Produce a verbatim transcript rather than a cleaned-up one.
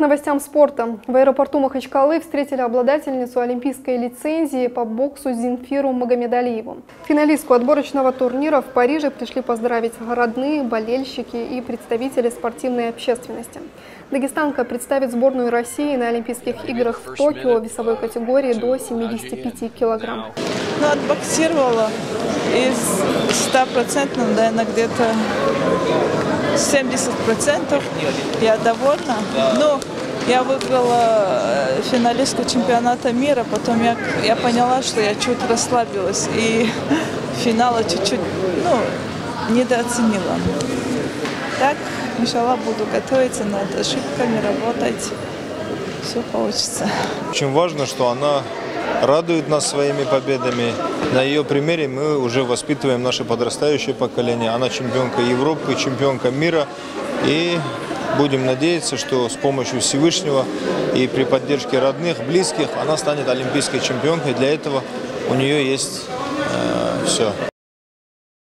новостям спорта. В аэропорту Махачкалы встретили обладательницу олимпийской лицензии по боксу Зинфиру Магомедалиеву. Финалистку отборочного турнира в Париже пришли поздравить родные, болельщики и представители спортивной общественности. Дагестанка представит сборную России на Олимпийских играх в Токио в весовой категории до семидесяти пяти килограмм. Ну, отбоксировала из ста процентов, наверное, где-то семьдесят процентов. Я довольна. Ну, я выиграла финалистку чемпионата мира, потом я, я поняла, что я чуть расслабилась и финала чуть-чуть, ну, недооценила. Так, иншаллах, буду готовиться над ошибками, работать. Все получится. Очень важно, что она радует нас своими победами. На ее примере мы уже воспитываем наше подрастающее поколение. Она чемпионка Европы, чемпионка мира. И будем надеяться, что с помощью Всевышнего и при поддержке родных, близких она станет олимпийской чемпионкой. Для этого у нее есть э, все.